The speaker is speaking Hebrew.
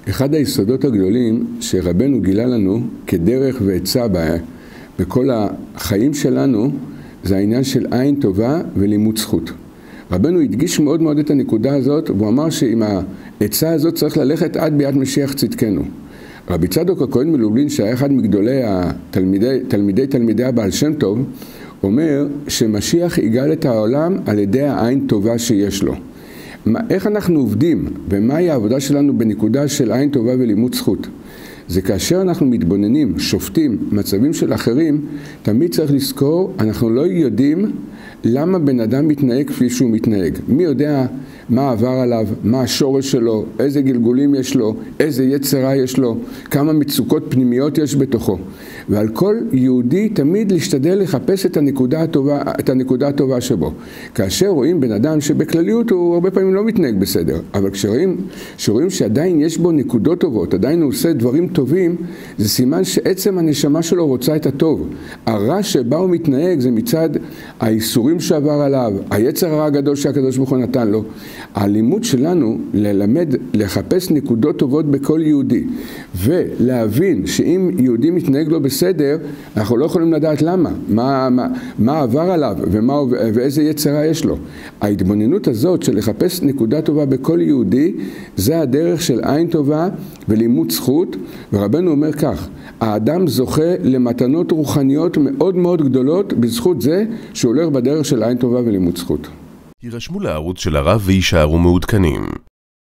אחד היסודות הגדולים שרבנו גילה לנו כדרך ועצה בכל החיים שלנו, זה העניין של עין טובה ולימוד זכות. רבנו הדגיש מאוד מאוד את הנקודה הזאת, והוא אמר שעם העצה הזאת צריך ללכת עד ביאת משיח צדקנו. רבי צדוק הכהן מלובלין, שהיה אחד מגדולי תלמידי הבעל שם טוב, אומר שמשיח יגאל את העולם על ידי העין טובה שיש לו. איך אנחנו עובדים ומהי העבודה שלנו בנקודה של עין טובה ולימוד זכות? זה כאשר אנחנו מתבוננים, שופטים, מצבים של אחרים, תמיד צריך לזכור, אנחנו לא יודעים למה בן אדם מתנהג כפי שהוא מתנהג. מי יודע מה עבר עליו, מה השורש שלו, איזה גלגולים יש לו, איזה יצרה יש לו, כמה מצוקות פנימיות יש בתוכו. ועל כל יהודי תמיד להשתדל לחפש את הנקודה הטובה שבו. כאשר רואים בן אדם שבכלליות הוא הרבה פעמים לא מתנהג בסדר, אבל כשרואים שעדיין יש בו נקודות טובות, עדיין הוא עושה דברים טובים, זה סימן שעצם הנשמה שלו רוצה את הטוב. הרע שבה הוא מתנהג זה מצד האיסורים שעבר עליו, היצר הרע הגדול שהקדוש ברוך הוא נתן לו. הלימוד שלנו ללמד, לחפש נקודות טובות בכל יהודי, ולהבין שאם יהודי מתנהג לו בסדר, אנחנו לא יכולים לדעת למה, מה עבר עליו ואיזה יצרה יש לו. ההתבוננות הזאת של לחפש נקודה טובה בכל יהודי, זה הדרך של עין טובה ולימוד זכות, ורבנו אומר כך, האדם זוכה למתנות רוחניות מאוד מאוד גדולות בזכות זה שהוא הולך בדרך של עין טובה ולימוד זכות. יירשמו לערוץ של הרב ויישארו מעודכנים.